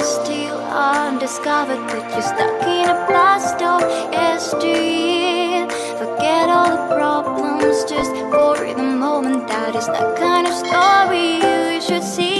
still undiscovered, but you're stuck in a blast of yesteryear. Forget all the problems just for the moment. That is the kind of story you should see.